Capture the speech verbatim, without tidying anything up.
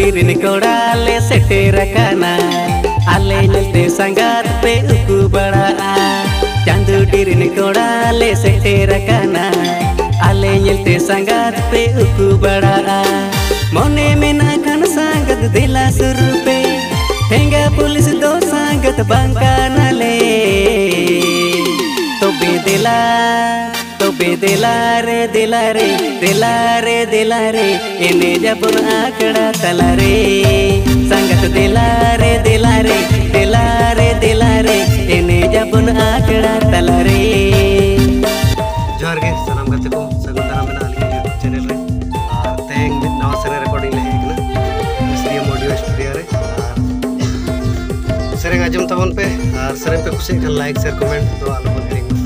डिरिन कोड़ा ले सेटेर काना आले नलते संगात पे उकु बड़ा चांदू डिरिन कोड़ा ले सेटेर काना आले नलते संगात पे उकु बड़ा मोने में ना खान संगत दिला सुरू पे हेंगा पुलिस दो संगत बंका नले तो बे दिला तो बे दिला रे दिला रे दिला रे दिला रे इने जबुन आकड़ा तला रे संगत दिला रे दिला रे दिला रे दिला रे इने जबुन आकड़ा तला रे जोहार गे सनम गते को सगुन दाराम मेना आली यूट्यूब चैनल रे और तेंग मित नवा सरे रिकॉर्डिंग ले हेकना एसडीएम ऑडियो स्टूडियो रे और सेरेंग आजम तबन पे और सेरेंग पे खुशी लाइक शेयर कमेंट तो आलो बन